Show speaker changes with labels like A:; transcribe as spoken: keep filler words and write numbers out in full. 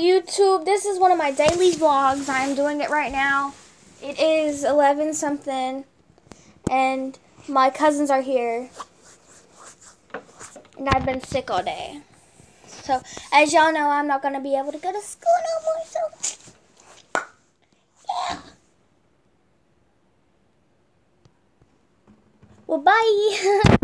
A: YouTube. This is one of my daily vlogs. I'm doing it right now. It is eleven something, and my cousins are here, and I've been sick all day. So, as y'all know, I'm not going to be able to go to school no more, so, yeah. Well, bye.